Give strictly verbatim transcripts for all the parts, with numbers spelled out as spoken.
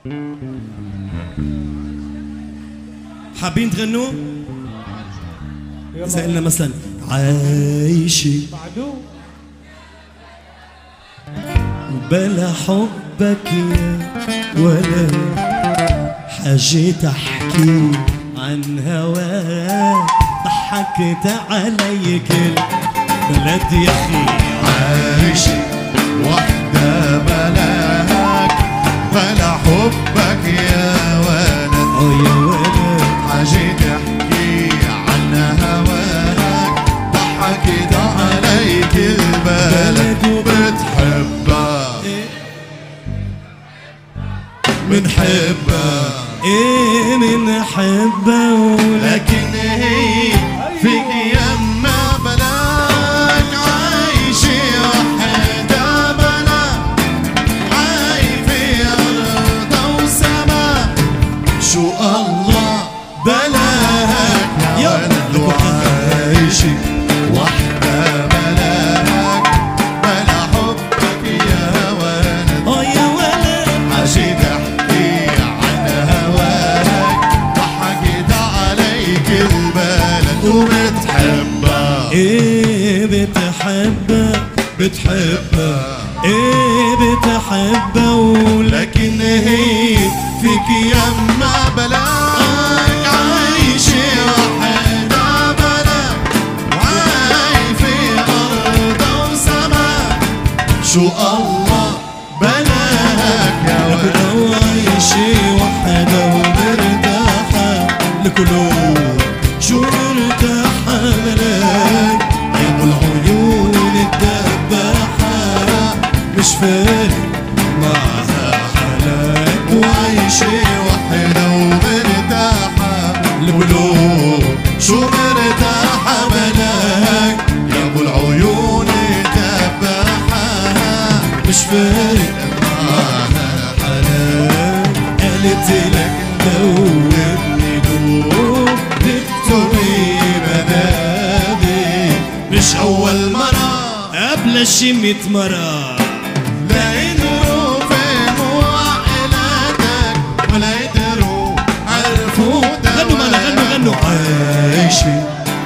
حابين تغنوا؟ سألنا مثلا عايشة بلا حبك يا ولا حاجة تحكي عن هواك ضحكت علي كل بلد يا أخي. عايشة وحدة بلاك بلا حبك يا ولد اه يا ولد حاجة تحكي عن هواك ضحكت عليك البلد وبتحبها منحبها ايه منحبها ولكن هي فيك يما بلاك عايشة وحدة بلاك عايفة أرض وسما شو الله بلاك يا ولد وعايشة وحدة بلاك بلا حبك يا ولد اه يا ولد حاجة تحكي عن هواك ضحكت عليك البلد وبتحبها ايه بتحبها بتحبها ايه بتحبها ولكن هي فيك يما بلاك عايشة وحدة بلاك وعايفة أرض وسما شو الله بلاك يا ولد وعايشة وحدة ومرتاحة القلوب شو مرتاحة بلاك يا ابو العيون الدباحة مش فارق معها حلاك وعايشة وحدة ومرتاحة القلوب شو مرتاحة بلاك يا ابو العيون الدباحة مش فارق معها حلاك قالت لك دوبني دوب دكتوري مدابي مش أول مرة قبل شي ميت مرة لقيتوا فهموا عقلاتك ولا يقدروا عرفوا غنوا معنا غنوا غنوا عايشة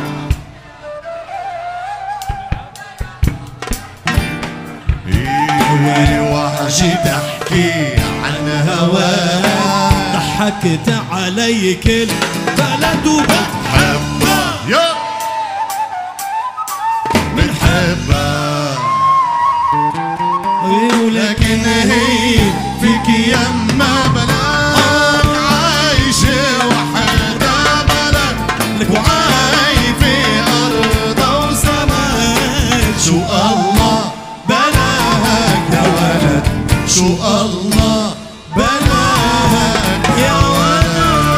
أول وحشة تحكي عن هواك ضحكت علي كل بلد وبتحبها يا بنحبها ولكن هي فيك يما بلاك عايشة وحدة بلاك وعايفة أرض وسماء شو الله بلاك يا ولد شو الله بلاك يا ولد.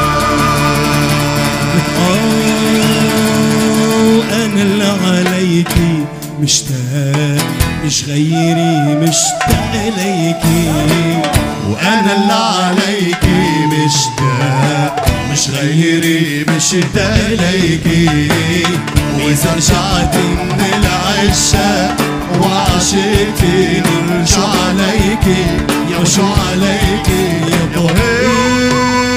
أنا اللي عليكي مشتاق مش غيري مشتاق إليكي وأنا اللي عليكي مشتاق مش غيري مشتاق إليكي وإذا رجعت من العشاق وعشقتي نرجع عليكي يا شو عليكي يا وهي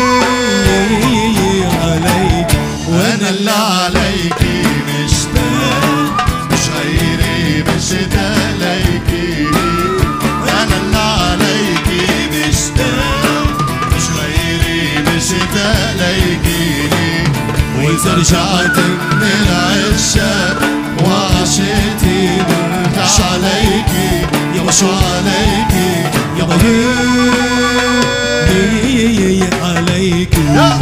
عليك وأنا اللي عليكي مشتاق مش غيري مشتاق إليكي أنا اللي عليكي مشتاق مش غيري مشتاق إليكي وإذا رجعت من العشاق وعشقتي نرجع عليكي يا شو عليكي يا هي عليك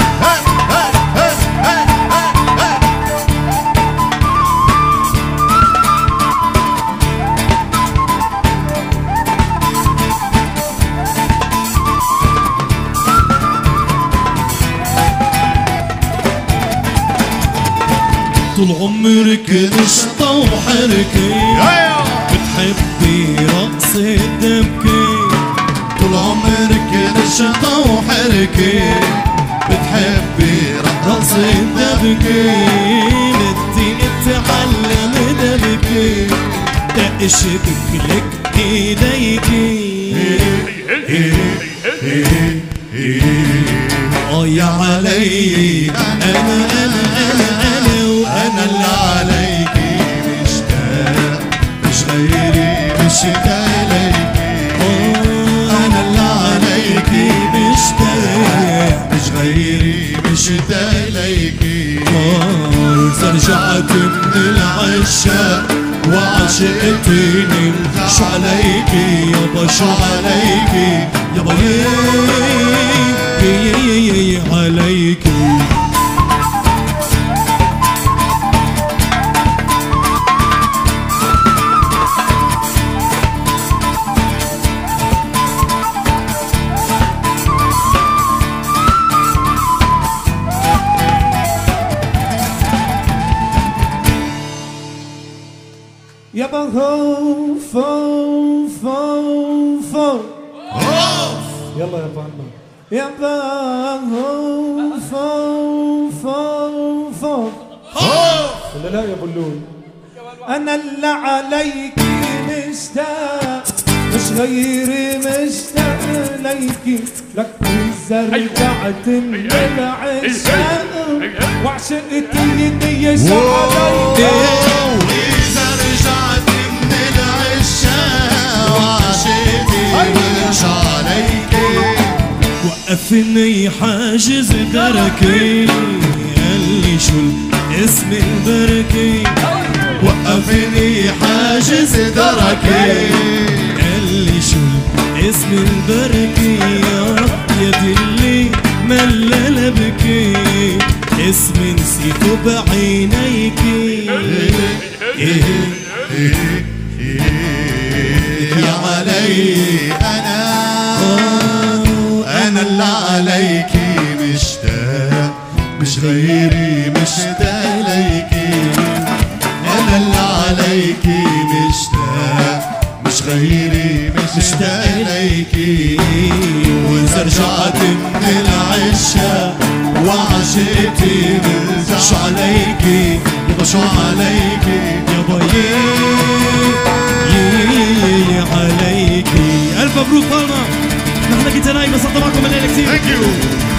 طول عمرك نشطة وحركة بتحبي رقص الدبكة طول عمرك نشطة وحركة بتحبي رقص الدبكة بدي اتعلم دبكة دقش بكلك ايديكي اه يا علي انا انا انا انا انا اللي عليكي مشتاق مش غيري مشتاق ليكي انا اللي عليكي مشتاق مش غيري مشتاق ليكي رجعت من العشاق وعشقتني شو عليكي يابا شو عليكي يابا يي عليكي يابا خوف خوف خوف يلا يا بابا يابا خوف خوف خوف ولا لا يا بلول انا اللي عليكي مشتاق مش غيري مشتاق ليكي لك اذا رجعت من العشاق وعشقتيني يا شو عليكي وقفني حاجز دركي قال لي شو اسم البركي وقفني حاجز دركي قال لي شو اسم البركي يا دلي ملل بكي اسمي نسيته بعينيكي يا علي انا انا اللي عليكي مشتاق مش غيري مشتاق ليكي انا اللي عليكي مشتاق مش غيري مشتاق ليكي واذا رجعت من العشاق وعشقتي شو عليكي يابا شو عليكي يابا يي عليكي. الف مبروك بالما، نحن كنت نايمة صدق معكم الليلة كتير. ثانك يو.